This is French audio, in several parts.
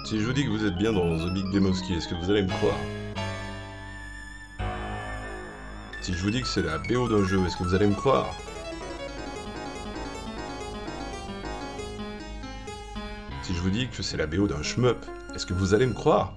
Si je vous dis que vous êtes bien dans The Big Lebowski, est-ce que vous allez me croire? Si je vous dis que c'est la BO d'un jeu, est-ce que vous allez me croire? Si je vous dis que c'est la BO d'un shmup, est-ce que vous allez me croire?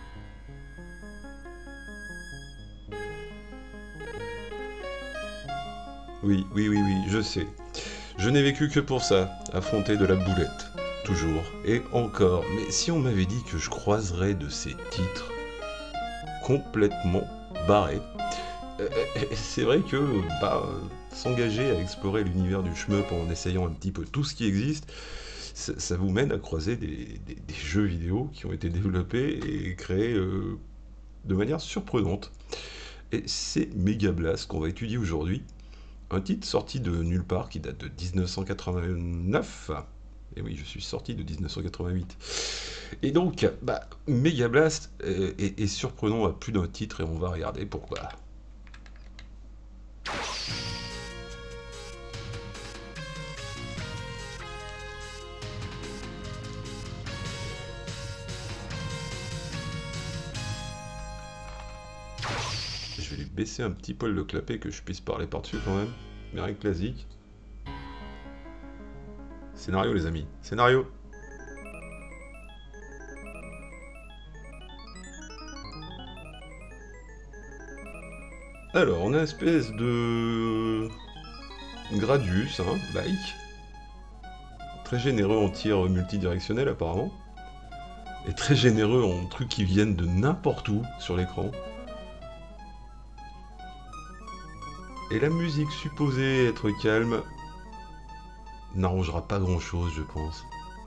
Oui, oui, oui, oui, je sais. Je n'ai vécu que pour ça, affronter de la boulette. Toujours et encore. Mais si on m'avait dit que je croiserais de ces titres complètement barrés, c'est vrai que s'engager à explorer l'univers du shmup en essayant un petit peu tout ce qui existe, ça vous mène à croiser des jeux vidéo qui ont été développés et créés de manière surprenante. Et c'est Mega Blast qu'on va étudier aujourd'hui. Un titre sorti de nulle part qui date de 1989. Et oui, je suis sorti de 1988. Et donc, Mega Blast est surprenant à plus d'un titre et on va regarder pourquoi. Je vais lui baisser un petit poil le clapet que je puisse parler par-dessus quand même. Mais rien que classique. Scénario les amis, scénario. Alors, on a une espèce de Gradius, hein, bike. Très généreux en tir multidirectionnel apparemment. Et très généreux en trucs qui viennent de n'importe où sur l'écran. Et la musique supposée être calme n'arrangera pas grand chose, je pense.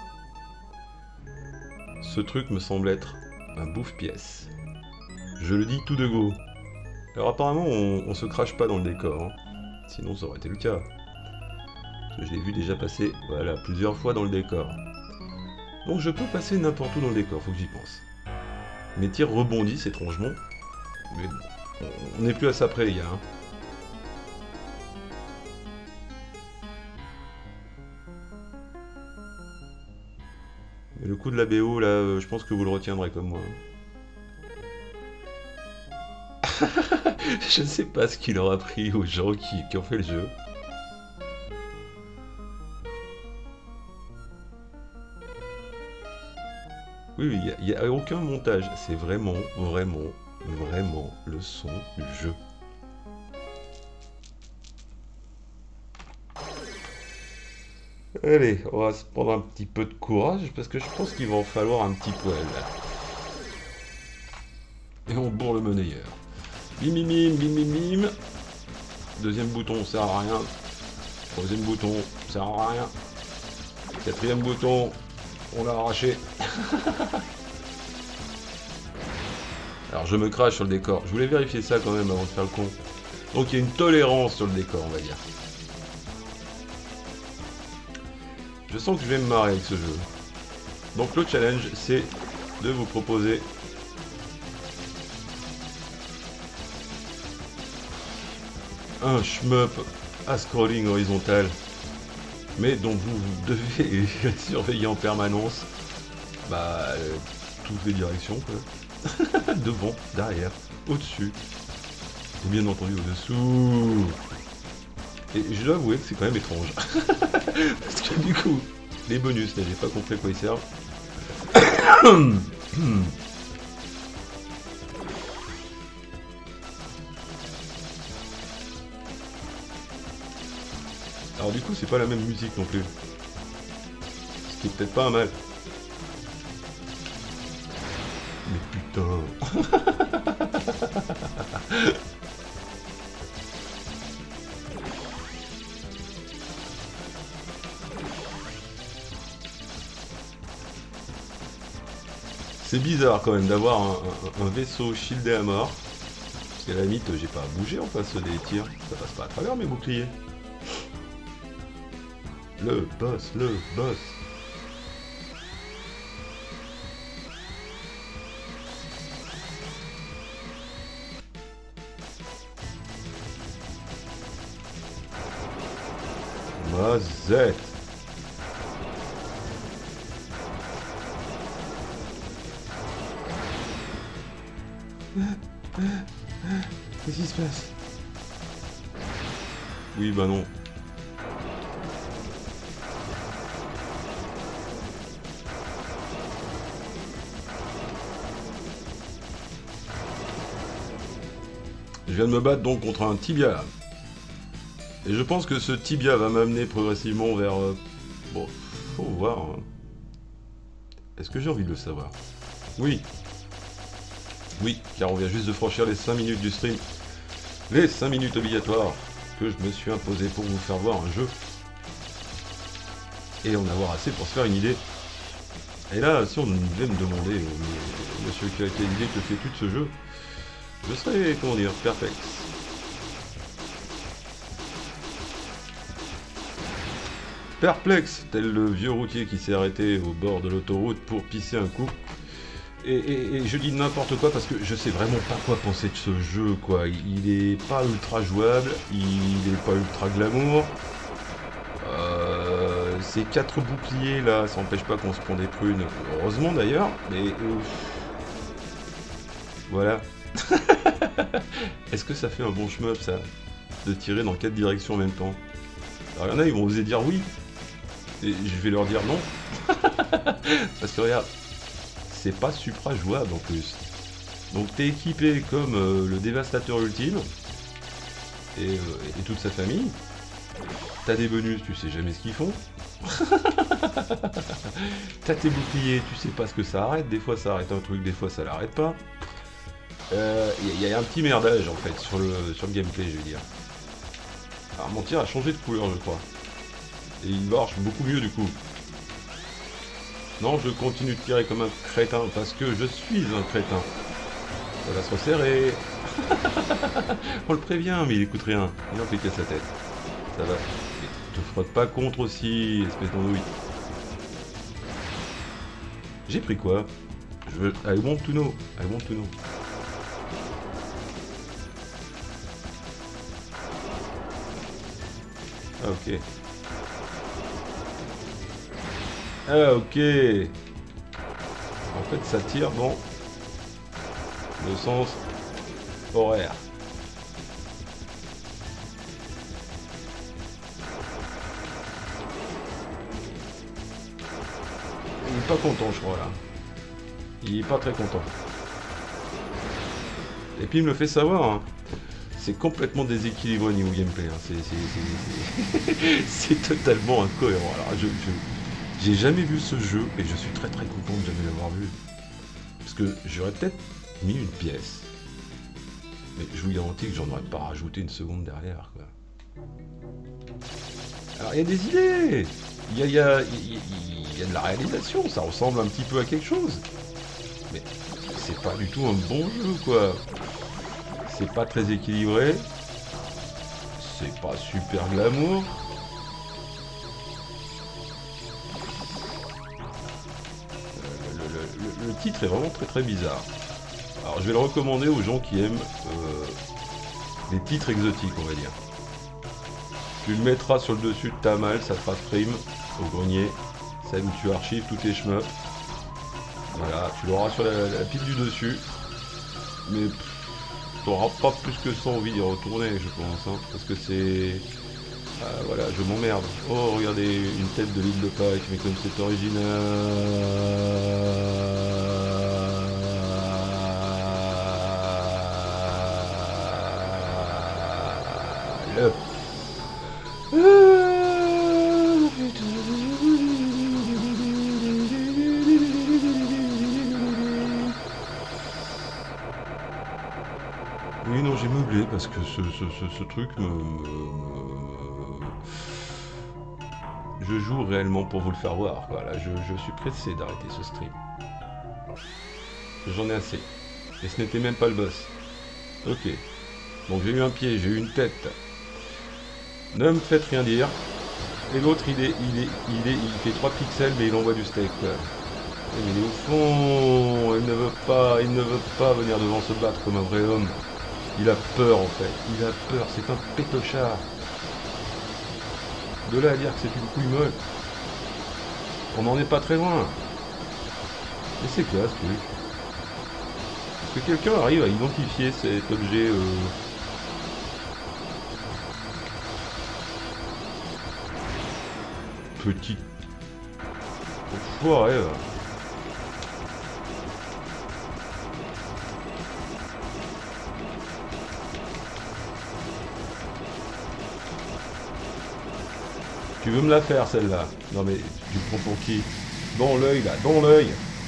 Ce truc me semble être un bouffe-pièce. Je le dis tout de go. Alors apparemment, on se crache pas dans le décor, hein. Sinon ça aurait été le cas. Je l'ai vu déjà passer, voilà, plusieurs fois dans le décor. Donc je peux passer n'importe où dans le décor, faut que j'y pense. Mes tirs rebondissent étrangement. Mais bon, on n'est plus à ça près les gars, hein. Et le coup de la BO, là, je pense que vous le retiendrez comme moi. Je ne sais pas ce qu'il aura pris aux gens qui ont fait le jeu. Oui, oui, il n'y a aucun montage. C'est vraiment, vraiment, vraiment le son du jeu. Allez, on va se prendre un petit peu de courage parce que je pense qu'il va en falloir un petit poil. Et on bourre le monnayeur. Bim bim bim bim bim bim. Deuxième bouton sert à rien. Troisième bouton sert à rien. Quatrième bouton, on l'a arraché. Alors je me crache sur le décor. Je voulais vérifier ça quand même avant de faire le con. Donc il y a une tolérance sur le décor, on va dire. Je sens que je vais me marrer avec ce jeu. Donc le challenge, c'est de vous proposer un shmup à scrolling horizontal, mais dont vous devez surveiller en permanence toutes les directions, quoi. Devant, derrière, au-dessus, et bien entendu au-dessous. Et je dois avouer que c'est quand même étrange. Parce que du coup, les bonus, là, j'ai pas compris à quoi ils servent. Alors du coup, c'est pas la même musique non plus. Ce qui est peut-être pas un mal. Mais putain. C'est bizarre quand même d'avoir un vaisseau shieldé à mort. Parce qu'à la limite, j'ai pas à bouger en face des tirs. Ça passe pas à travers mes boucliers. Le boss, le boss. Mazette. Qu'est-ce qui se passe? Oui, bah non. Je viens de me battre donc contre un tibia. Et je pense que ce tibia va m'amener progressivement vers... Bon, faut voir. Hein. Est-ce que j'ai envie de le savoir? Oui. Oui, car on vient juste de franchir les 5 minutes du stream. Les 5 minutes obligatoires que je me suis imposé pour vous faire voir un jeu. Et en avoir assez pour se faire une idée. Et là, si on devait me demander, monsieur qui a été l'idée que fais-tu de ce jeu, je serais, comment dire, perplexe. Perplexe, tel le vieux routier qui s'est arrêté au bord de l'autoroute pour pisser un coup. Et je dis n'importe quoi parce que je sais vraiment pas quoi penser de ce jeu, quoi. Il est pas ultra jouable, il est pas ultra glamour. Ces 4 boucliers là, ça n'empêche pas qu'on se prend des prunes. Heureusement d'ailleurs, mais... voilà. Est-ce que ça fait un bon shmup ça? De tirer dans 4 directions en même temps? Alors il y en a, ils vont oser dire oui. Et je vais leur dire non. Parce que regarde, c'est pas supra jouable en plus. Donc t'es équipé comme le dévastateur ultime. Et toute sa famille. T'as des bonus, tu sais jamais ce qu'ils font. T'as tes boucliers, tu sais pas ce que ça arrête. Des fois ça arrête un truc, des fois ça l'arrête pas. Il y a un petit merdage en fait sur le gameplay, je veux dire. Alors mon tir a changé de couleur, je crois. Et il marche beaucoup mieux du coup. Non, je continue de tirer comme un crétin parce que je suis un crétin. Ça va se resserrer. On le prévient, mais il écoute rien. Il en fait qu'à sa tête. Ça va. Et te frotte pas contre aussi, espèce d'andouille. J'ai pris quoi? Je veux... I want to know. I want to know. Ah, ok. Ah, ok. En fait, ça tire dans le sens horaire. Il est pas content, je crois, là. Il est pas très content. Et puis, il me le fait savoir, hein. C'est complètement déséquilibré au niveau gameplay. Hein. C'est totalement incohérent. Alors, j'ai jamais vu ce jeu et je suis très très content de jamais l'avoir vu. Parce que j'aurais peut-être mis une pièce. Mais je vous garantis que j'en aurais pas rajouté une seconde derrière, quoi. Alors il y a des idées. Il y a de la réalisation, ça ressemble un petit peu à quelque chose. Mais c'est pas du tout un bon jeu, quoi. C'est pas très équilibré. C'est pas super glamour. Le titre est vraiment très très bizarre. Alors je vais le recommander aux gens qui aiment les titres exotiques, on va dire. Tu le mettras sur le dessus de ta malle, ça fera frime au grenier. C'est où tu archives tous tes shmups. Voilà, tu l'auras sur la pile du dessus. Mais tu n'auras pas plus que ça envie d'y retourner, je pense. Hein, parce que c'est... voilà, je m'emmerde. Oh, regardez, une tête de l'île de Pâques, mais comme c'est original. Oui, non, j'ai meublé parce que ce truc je joue réellement pour vous le faire voir. Voilà, je suis pressé d'arrêter ce stream. J'en ai assez. Et ce n'était même pas le boss. Ok. Donc j'ai eu un pied, j'ai eu une tête. Ne me faites rien dire. Et l'autre, il fait 3 pixels, mais il envoie du steak. Il est au fond. Il ne veut pas venir devant se battre comme un vrai homme. Il a peur en fait. Il a peur. C'est un pétochard. De là à dire que c'est une couille molle. On n'en est pas très loin. Mais c'est quoi ce truc? Est-ce que quelqu'un arrive à identifier cet objet petit enfoiré là. Tu veux me la faire celle-là? Non mais tu prends pour qui? Dans l'œil là, dans l'œil.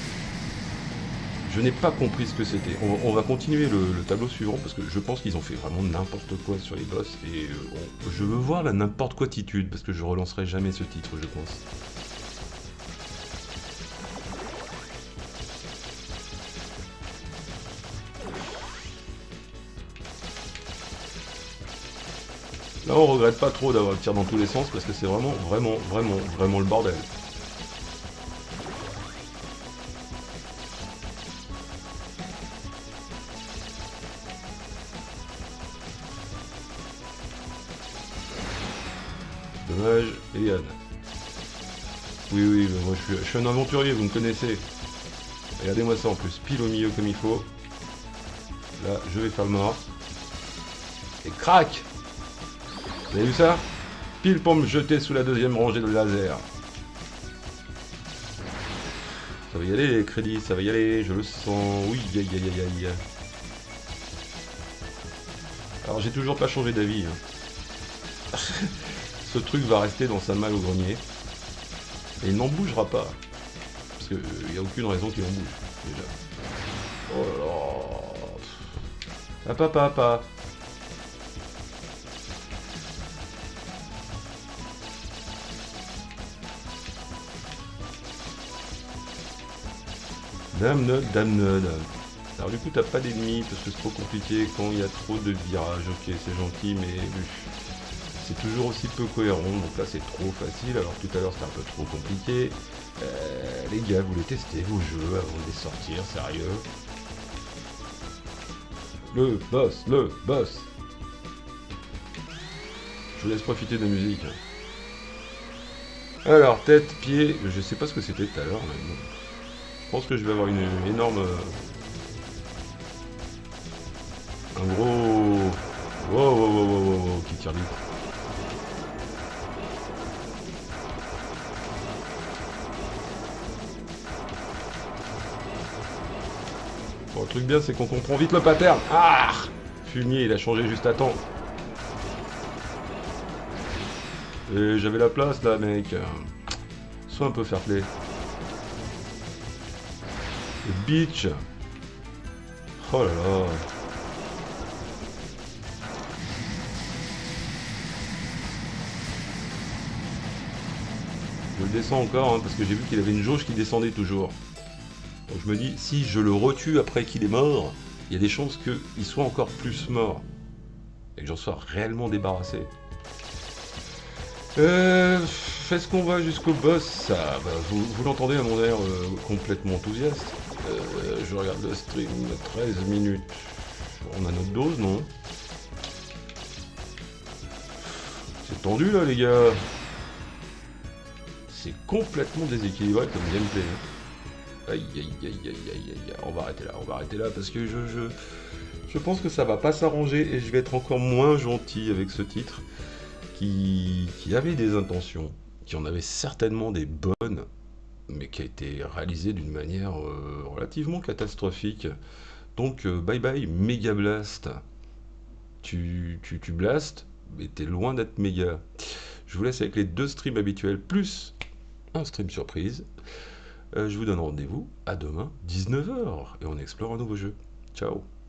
Je n'ai pas compris ce que c'était. On va continuer le tableau suivant parce que je pense qu'ils ont fait vraiment n'importe quoi sur les boss et je veux voir la n'importe quoi attitude parce que je relancerai jamais ce titre, je pense. Là on regrette pas trop d'avoir le tir dans tous les sens parce que c'est vraiment le bordel. Dommage, et Yann. Oui, moi je suis un aventurier, vous me connaissez. Regardez-moi ça en plus, pile au milieu comme il faut. Là, je vais faire le mort. Et crac! Vous avez vu ça? Pile pour me jeter sous la deuxième rangée de laser. Ça va y aller les crédits, ça va y aller, je le sens. Oui, aïe. Alors j'ai toujours pas changé d'avis. Hein. Ce truc va rester dans sa malle au grenier. Et il n'en bougera pas. Parce qu'il n'y a aucune raison qu'il en bouge, déjà. Oh là là. Papa. Damned. Alors du coup t'as pas d'ennemis parce que c'est trop compliqué quand il y a trop de virages. Ok, c'est gentil, mais c'est toujours aussi peu cohérent, donc là c'est trop facile, alors tout à l'heure c'était un peu trop compliqué. Les gars, vous les testez vos jeux avant de les sortir, sérieux. Le boss. Je vous laisse profiter de la musique. Alors, tête, pied, je sais pas ce que c'était tout à l'heure, mais bon. Je pense que je vais avoir une énorme... un gros... Wow, qui tire vite. Bon, le truc bien, c'est qu'on comprend vite le pattern. Ah! Fumier, il a changé juste à temps. Et j'avais la place, là, mec. Sois un peu fair play. Le bitch. Oh là là. Je le descends encore, hein, parce que j'ai vu qu'il avait une jauge qui descendait toujours. Donc je me dis, si je le retue après qu'il est mort, il y a des chances qu'il soit encore plus mort. Et que j'en sois réellement débarrassé. Est-ce qu'on va jusqu'au boss? Ça, bah, vous l'entendez à mon air complètement enthousiaste. Je regarde le stream, 13 minutes. On a notre dose, non? C'est tendu là, les gars. C'est complètement déséquilibré comme gameplay. Aïe. On va arrêter là parce que je pense que ça va pas s'arranger et je vais être encore moins gentil avec ce titre qui avait des intentions, qui en avait certainement des bonnes, mais qui a été réalisé d'une manière relativement catastrophique. Donc bye bye Mega Blast. Tu blastes, mais t'es loin d'être méga. Je vous laisse avec les 2 streams habituels, plus un stream surprise. Je vous donne rendez-vous à demain, 19 h, et on explore un nouveau jeu. Ciao.